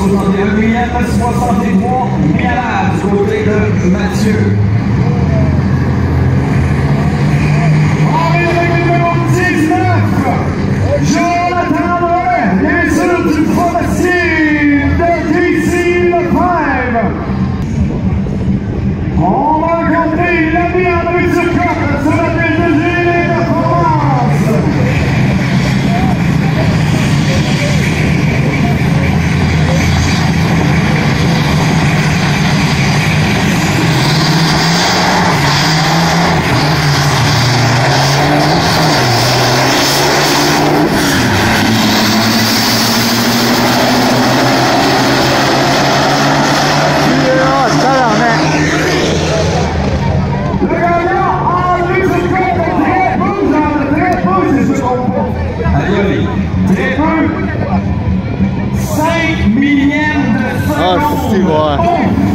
61 millième, 63 Miala du côté de Mathieu. On est avec le numéro 19, Jonathan Moret, bien sûr du forestier de DC Le Prime. On va rencontrer l'ami André Turcotte sur la piste de Gilles de Provence. Très peu, 5 millièmes de seconde. Ah, c'est vrai.